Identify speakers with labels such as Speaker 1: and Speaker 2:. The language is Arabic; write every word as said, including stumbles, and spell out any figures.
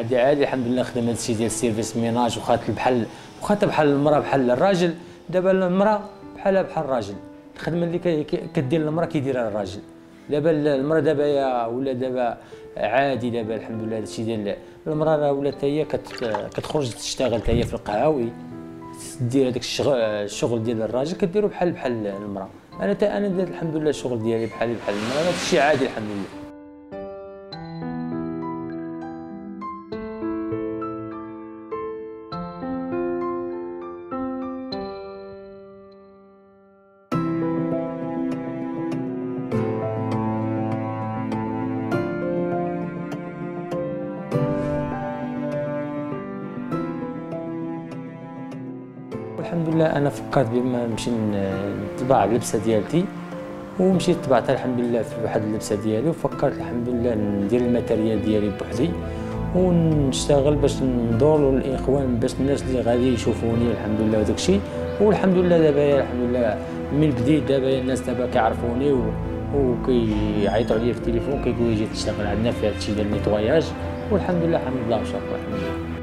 Speaker 1: عادي عادي الحمد لله خدم هذا الشيء ديال السيرفيس ميناج وخات بحال وخات بحال المراه بحال الراجل. دابا المراه بحالها بحال الراجل، الخدمه اللي كدير المراه كيديرها الراجل. دابا المراه دابا يا ولا دابا عادي دابا الحمد لله هذا الشيء ديال المراه راه ولات هي كتخرج تشتغل حتى هي في القهاوي دير هذاك الشغل الشغل ديال الراجل كديرو بحال بحال المراه. انا تا انا درت الحمد لله الشغل ديالي بحالي بحال المراه، هذا الشيء عادي الحمد لله. الحمد لله انا فكرت بما نمشي نطبع اللبسه ديالتي، ومشيت طبعتها الحمد لله في واحد اللبسه ديالي، وفكرت الحمد لله ندير الماتيريال ديالي بوحدي ونشتغل باش ندور للاخوان باش الناس اللي غادي يشوفوني الحمد لله وداك الشيء. والحمد لله دابا الحمد لله من بديت دابا الناس دابا كيعرفوني وكيعيطوا عليا في التليفون كيقولوا لي جي تشتغل عندنا في هذا الشيء ديال النيتواياج، والحمد لله الحمد لله وشكرا الحمد لله.